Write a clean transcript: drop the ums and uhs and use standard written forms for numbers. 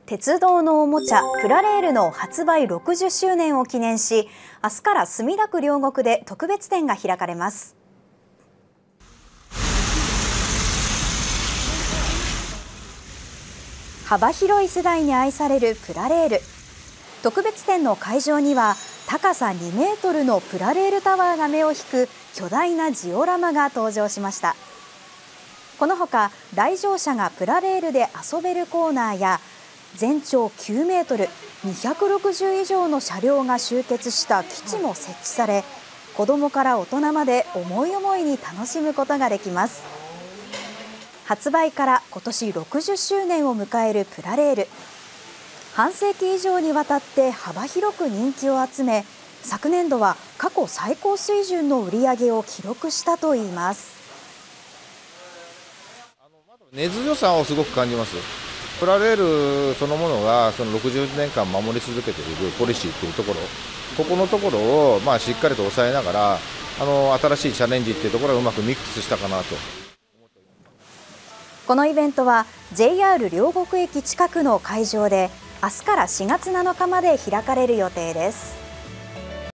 鉄道のおもちゃプラレールの発売60周年を記念し、明日から墨田区両国で特別展が開かれます。幅広い世代に愛されるプラレール。特別展の会場には高さ2メートルのプラレールタワーが目を引く巨大なジオラマが登場しました。このほか来場者がプラレールで遊べるコーナーや全長9メートル、260以上の車両が集結した基地も設置され、子どもから大人まで思い思いに楽しむことができます。発売から今年60周年を迎えるプラレール。半世紀以上にわたって幅広く人気を集め、昨年度は過去最高水準の売り上げを記録したといいます。 根強さをすごく感じます。プラレールそのものがその60年間守り続けているポリシーというところ、ここのところをしっかりと抑えながら新しいチャレンジというところがうまくミックスしたかなと。 このイベントは JR 両国駅近くの会場で明日から4月7日まで開かれる予定です。